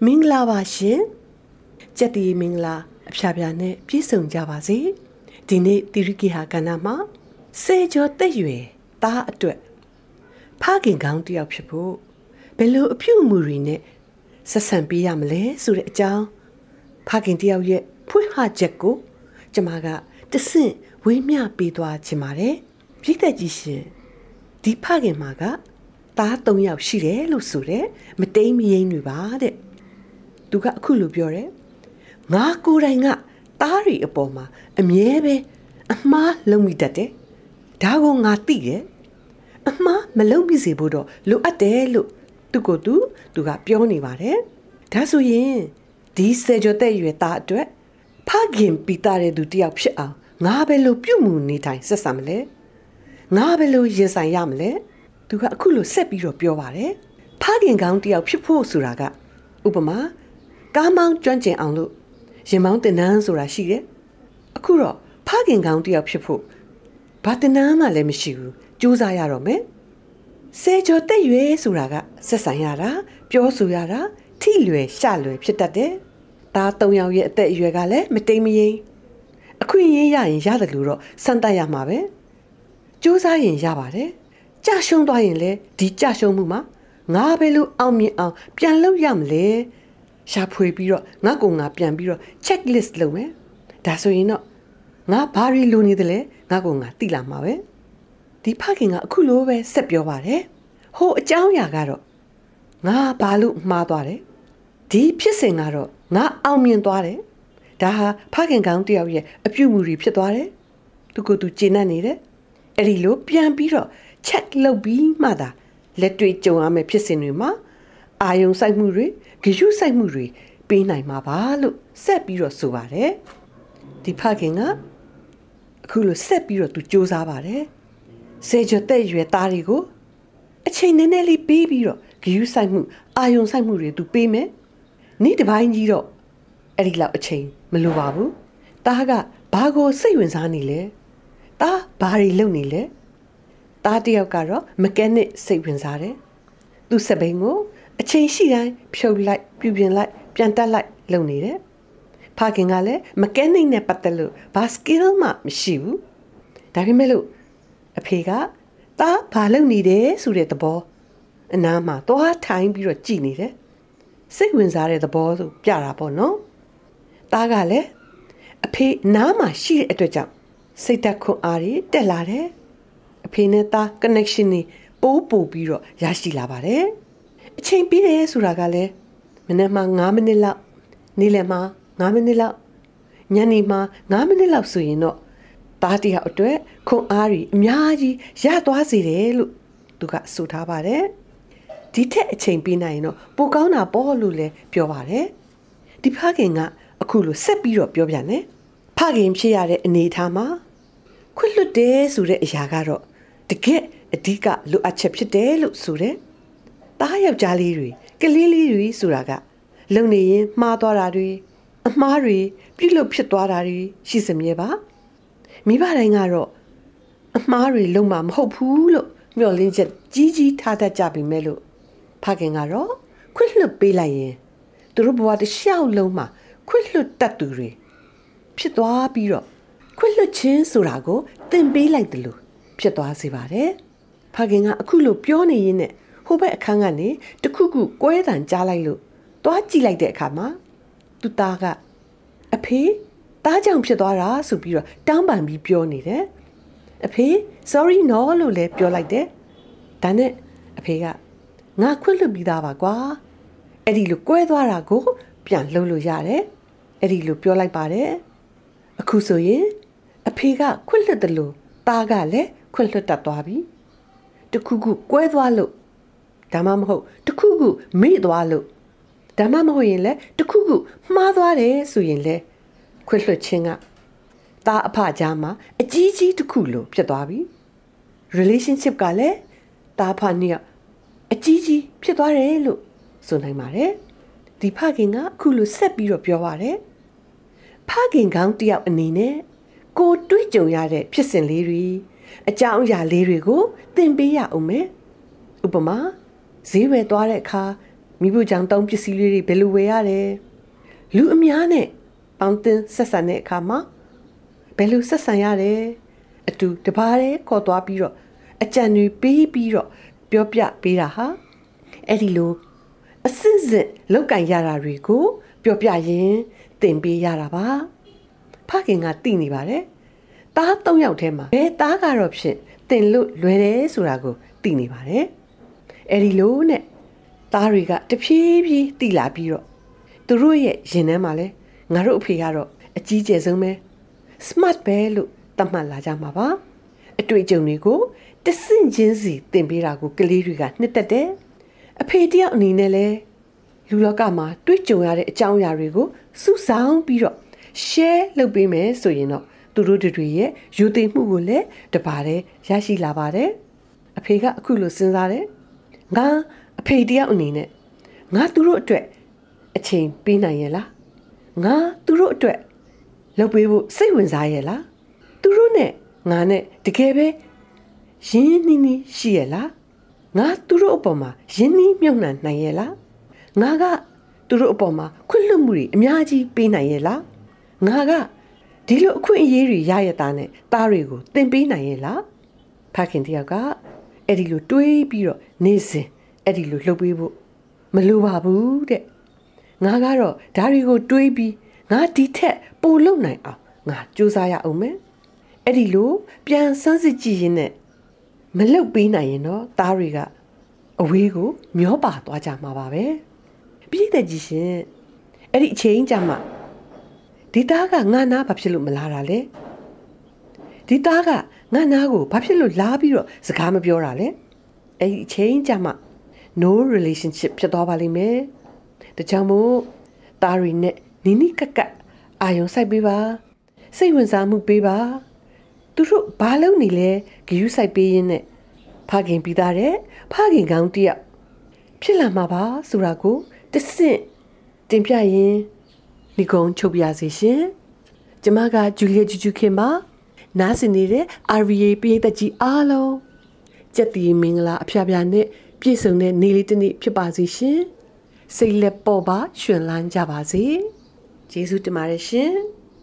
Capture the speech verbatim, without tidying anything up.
မင်္ဂလာပါရှင်ကြက်တီမင်္ဂလာအဖျားဖျားနဲ့ပြည့်စုံကြပါစေဒီနေ့တိရိကိဟာကဏ္ဍမှာစေကျော်တက်ရွယ်သားအတွက်ဖခင်ကောင်းတယောက်ဖြစ်ဖို့ဘယ်လိုအပြုအမူတွေနဲ့ဆက်ဆံပေးရမလဲဆိုတဲ့အကြောင်းဖခင်တယောက်ရဲ့ဖွင့်ဟချက်ကိုကျမကတဆင့်ဝေးမျှပေးသွားချင်ပါတယ်ပြည့်တဲ့ကြီးရှင်ဒီဖခင်မှာကသား၃ယောက်ရှိတယ်လို့ဆိုတဲ့မတိမ်မယိမ်းတွေပါတဲ့သူကအခုလိုပြောတယ်ငါကိုယ်တိုင်ကသားတွေအပေါ်မှာအမြဲပဲအမှားလုံးမိတတ်တယ်ဒါကိုငါသိတယ်အမှားမလုံးမိစေဖို့တော့လိုအပ်တယ်လို့သူကသူသူကပြောနေပါတယ်ဒါဆိုရင်ဒီစေကျော်တဲ့ရွယ်သားအတွက်ဖခင်ပိတာတဲ့သူတယောက်ဖြစ်အောင်ငါပဲလို့ပြုမှုနေတိုင်းဆက်ဆံမလဲငါပဲလို့ရင်ဆိုင်ရမလဲသူကအခုလိုဆက်ပြီးတော့ပြောပါတယ်ဖခင်ကောင်းတယောက်ဖြစ်ဖို့ဆိုတာကဥပမာကားမောင်းကျွမ်းကျင်အောင်လို့ရင်မောင်းတင်နန်းဆိုတာရှိတယ်အခုတော့ဖခင်ကောင်းတယောက်ဖြစ်ဖို့ဘာတင်နန်းမှလည်းမရှိဘူးကြိုးစားရတော့မယ်စေကျော်တက်ရွယ်ဆိုတာကဆက်ဆံရတာပြောဆိုရတာထိလွယ်ရှလွယ်ဖြစ်တတ်တယ်ဒါ၃ယောက်ရဲ့အသက်အရွယ်ကလည်းမတိမ်မယိမ်းအခွင့်အရေးရရင်ရတယ်လို့တော့စမ်းသပ်ရမှာပဲကြိုးစားရင်ရပါတယ်ကြာရှုံးသွားရင်လည်းဒီကြာရှုံးမှုမှာငါပဲလို့အောင်မြင်အောင်ပြန်လုပ်ရမလဲရှာဖွေပြီးတော့ငါ့ကိုငါပြန်ပြီးတော့ checklist လုပ်မယ်ဒါဆိုရင်တော့ငါဘာတွေလိုနေတယ်လဲငါ့ကိုငါသိလာမှာပဲဒီဖခင်ကအခုလိုပဲဆက်ပြောပါတယ်ဟိုအကြောင်းအရာကတော့ငါဘာလို့မှားသွားတယ်ဒီဖြစ်စဉ်ကတော့ငါအောင်မြင်သွားတယ်ဒါဟာဖခင်ကောင်းတယောက်ရဲ့အပြုအမူတွေဖြစ်သွားတယ်သူကသူကျေနပ်နေတယ်အဲ့ဒီလိုပြန်ပြီးတော့ check လုပ်ပြီးမှသာလက်တွေ့ကြုံရမယ့်ဖြစ်စဉ်တွေမှာအာယုံစိုက်မှုတွေဂရုစိုက်မှုတွေပေးနိုင်မှာပါလို့ဆက်ပြီးတော့ဆိုပါတယ်ဒီဖခင်ကအခုလိုဆက်ပြီးတော့သူစူးစမ်းပါတယ်စေကျော်တဲ့ရွယ်သားတွေကိုအချိန်နည်းနည်းလေးပေးပြီးတော့ဂရုစိုက်မှုအာယုံစိုက်မှုတွေသူပေးမယ်နေ့တစ်ပိုင်းကြီးတော့အဲ့ဒီလောက်အချိန်မလိုပါဘူးတားကဘာကိုစိတ်ဝင်စားနေလဲတားဘာတွေလုပ်နေလဲတားတယောက်ကတော့မကနစ်စိတ်ဝင်စားတယ်သူစပိန်ကိုအချိန်ရှိတိုင်းဖြုတ်လိုက်ပြုပြင်လိုက်ပြန်တက်လိုက်လုပ်နေတယ်ဖခင်ကလည်းမကနစ်နဲ့ပတ်သက်လို့ဘာ skill မှမရှိဘူးဒါပေမဲ့လို့အဖေကတားဘာလုပ်နေတယ်ဆိုတဲ့သဘောအနားမှာသွားထိုင်ပြီးတော့ကြည်နေတယ်စိတ်ဝင်စားတဲ့သဘောဆိုပြတာပေါ့နော်တားကလည်းအဖေနားမှာရှိတဲ့အတွက်ကြောင့်စိတ်သက်ခွန်အားတွေတက်လာတယ်အဖေနဲ့သား connection တွေပိုးပို့ပြီးတော့ရရှိလာပါတယ်အချိန်ပြီးတယ်ဆိုတာကလည်းမနေ့မှ၅မိနစ်လောက်နေ့လယ်မှ၅မိနစ်လောက်ညနေမှ၅မိနစ်လောက်ဆိုရင်တော့သားတယောက်အတွက်ခွန်အားတွေအများကြီးရသွားစေတယ်လို့သူကဆိုထားပါတယ်ဒီထက်အချိန်ပေးနိုင်ရင်တော့ပိုကောင်းတာပေါ့လို့လည်းပြောပါတယ်ဒီဖခင်ကအခုလိုဆက်ပြီးတော့ပြောပြန်တယ်ဖခင်ဖြစ်ရတဲ့အနေအထားမှာခွင့်လွတ်တယ်ဆိုတဲ့အရာကတော့တကယ်အဓိကလိုအပ်ချက်ဖြစ်တယ်လို့ဆိုတယ်။တားယောက်ျားလေးတွေကလေးလေးတွေဆိုတာကလုံနေရင်မှားသွားတာတွေအမှားတွေပြုလုပ်ဖြစ်သွားတာတွေရှိစမြဲပါ။မိဘတိုင်းကတော့အမှားတွေလုံးမှာမဟုတ်ဘူးလို့မျှော်လင့်ချက်ကြီးကြီးထားတတ်ကြပြီမဲ့လို့ဖခင်ကတော့ခွင့်လွတ်ပေးလိုက်ရင်သူတို့ဘဝတစ်လျှောက်လုံးမှာခွင့်လွတ်တတ်သူတွေဖြစ်သွားပြီးတော့ခွင့်လွတ်ခြင်းဆိုတာကိုသင်ပေးလိုက်တယ်လို့ဖြစ်သွားစေပါတယ်ဖခင်ကအခုလိုပြောနေရင်းနဲ့ဟိုဘက်အခန်းကနေတခုခုကွဲတံကြားလိုက်လို့သွားကြည့်လိုက်တဲ့အခါမှာသူသားကအဖေသားကြောင့်ဖြစ်သွားတာဆိုပြီးတော့တောင်းပန်ပြီးပြောနေတယ်အဖေ sorry no လို့လည်းပြောလိုက်တယ်ဒါနဲ့အဖေကငါခွင့်လွတ်ပြီးသားပါကွာအဲ့ဒီလိုကွဲသွားတာကိုပြန်လှုပ်လို့ရတယ်အဲ့ဒီလိုပြောလိုက်ပါတယ်အခုဆိုရင်အဖေကခွင့်လွတ်တယ်လို့သားကလည်းခွင့်လွတ်တတ်သွားပြီတခုခုကွဲသွားလို့ဒါမှမဟုတ်တခုခုမေ့သွားလို့ဒါမှမဟုတ်ရင်လည်းတခုခုမှားသွားတယ်ဆိုရင်လည်းခွင့်လွတ်ခြင်းကသားအဖကြားမှာအကြီးကြီးတခုလို့ဖြစ်သွားပြီ relationship ကလည်းသားအဖနှစ်ယောက်အကြီးကြီးဖြစ်သွားတယ်လို့ဆိုနိုင်ပါတယ်ဒီဖခင်ကအခုလိုဆက်ပြီးတော့ပြောပါတယ်ဖခင်ကောင်းတယောက်အနေနဲ့ကိုတွေးကြုံရတဲ့ဖြစ်စဉ်လေးတွေအကြောင်းအရာလေးတွေကိုသင်ပေးရအောင်မယ်ဥပမာဈေးဝယ်သွားတဲ့အခါမိဖို့ကြောင့်တောင်းပစ္စည်းလေးတွေဘယ်လိုဝယ်ရတယ်လူအများနဲ့ပေါင်းတင်ဆက်ဆံတဲ့အခါမှာဘယ်လိုဆက်ဆံရတယ်အတူတပါးတဲ့ခေါ်သွားပြီးတော့အကြံတွေပေးပြီးတော့ပြောပြပေးတာဟာအဲ့ဒီလိုအစစ်စစ်လောက်ကင်ရတာတွေကိုပြောပြရင်သင်ပေးရတာပါဖခင်ကသိနေပါတယ်တားသုံးယောက်ထဲမှာဘယ်တားကတော့ဖြင့်သင်လို့လွယ်တယ်ဆိုတာကိုသိနေပါတယ်အဲ့ဒီလိုနဲ့တားတွေကတဖြည်းဖြည်းသိလာပြီးတော့သူတို့ရဲ့ရင်ထဲမှာလဲငါတို့အဖေကတော့အကြီးကျယ်ဆုံးပဲ smart ပဲလို့သတ်မှတ်လာကြမှာပါအတွေ့အကြုံတွေကိုတဆင့်ချင်းစီသင်ပေးတာကိုကလေးတွေကနှစ်သက်တယ်အဖေတယောက်အနေနဲ့လဲလူလောကမှာတွေ့ကြုံရတဲ့အကြောင်းအရာတွေကိုစုဆောင်းပြီးတော့ share လုပ်ပေးမယ်ဆိုရင်တော့သူတို့တွေရဲ့ယူသိမှုကိုလည်းတပါးတည်းရရှိလာပါတယ်အဖေကအခုလိုစဉ်းစားတယ်ငါအဖေတယောက်အနေနဲ့ငါသူတို့အတွက်အချိန်ပေးနိုင်ရဲ့လားငါသူတို့အတွက်လုပ်ပေးဖို့စိတ်ဝင်စားရဲ့လားသူတို့နဲ့ငါနဲ့တကယ်ပဲရင်းနှီးနှီးရှိရဲ့လားငါသူတို့အပေါ်မှာရင်းနှီးမြုပ်နှံနိုင်ရဲ့လားငါကသူတို့အပေါ်မှာခွင့်လွှတ်မှုတွေအများကြီးပေးနိုင်ရဲ့လားငါကဒီလိုအခွင့်အရေးတွေရရတာနဲ့သားတွေကိုသင်ပေးနိုင်ရဲ့လားဖခင်တယောက်ကအဲ့ဒီလိုတွေးပြီးတော့နေစဉ်အဲ့ဒီလိုလှုပ်ပေးဖို့မလိုပါဘူးတဲ့ငါကတော့ဓာရီကိုတွေးပြီးငါဒီထက်ပိုလုပ်နိုင်အောင်ငါစူးစမ်းရအောင်မယ်အဲ့ဒီလိုပြန်စမ်းစစ်ကြည့်ရင်နဲ့မလှုပ်ပေးနိုင်ရင်တော့သားတွေကအဝေးကိုမျောပါသွားကြမှာပါပဲပြည်သက်ကြီးရှင်အဲ့ဒီအချိန်ကြမှာဒီသားကငါနာဘာဖြစ်လို့မလာတာလဲဒီသားကငါနာကိုဘာဖြစ်လို့လာပြီးတော့စကားမပြောတာလဲအဲ့ဒီအချိန်ကြမှာ no relationship ဖြစ်သွားပါလိမ့်မယ်ဒါကြောင့်မို့သားရီနဲ့နီနီကကအာယုံဆိုင်ပေးပါစိတ်ဝင်စားမှုပေးပါသူတို့ဘာလုပ်နေလဲဂယူးဆိုင်ပေးရင်းနဲ့ဖခင်ပြီးသားတဲ့ဖခင်ကောင်းတယောက်ဖြစ်လာမှာပါဆိုတာကိုတဆင့်တင်ပြရင်ဒီကုန်းချုပ်ပြစေရှင်ကျမကဂျူလီယာဂျူဂျူခင်ပါနားဆင်နေတဲ့ အာ ဗီ အေ ပြည်သက်ကြီးအားလုံးကြက်တီမင်္ဂလာအဖျားဖျားနဲ့ပြည့်စုံတဲ့နေ့လေးတစ်နေ့ဖြစ်ပါစေရှင်စိတ်လက်ပေါ်ပါရှင်လန်းကြပါစေကျေးဇူးတင်ပါတယ်ရှင်